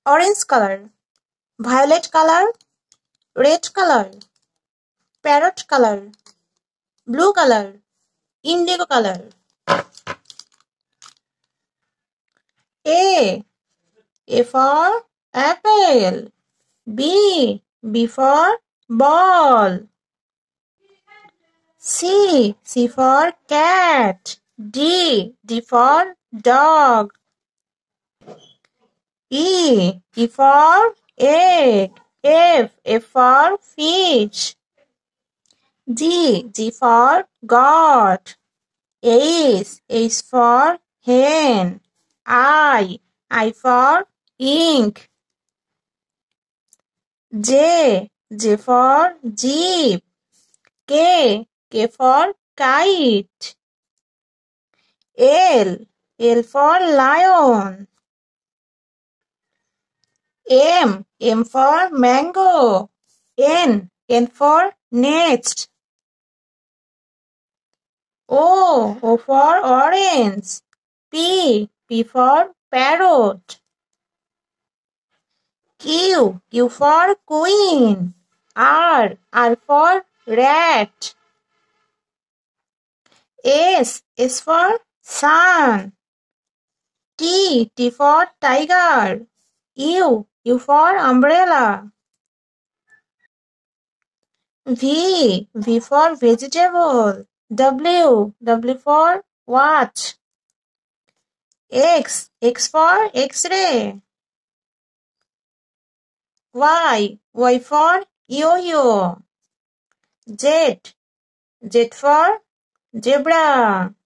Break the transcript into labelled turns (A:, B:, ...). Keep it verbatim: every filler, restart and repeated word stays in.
A: orange color, violet color, red color, parrot color, blue color, indigo color. A. A for apple. B. B for ball. C. C for cat. D. D for dog. E. E for egg. F. F for fish. G. G for goat. H. H for hen. I. I for ink. J. J for jeep. K. K for kite. L. L for lion. M. M for mango. N. N for nest. O. O for orange. P. P for parrot. Q. Q for queen. R. R for rat. S. S for sun. T. T for tiger. U. U for umbrella. V. V for vegetable. W. W for watch. X. X for X-ray. Y. Y for yo-yo. Z. Z for zebra.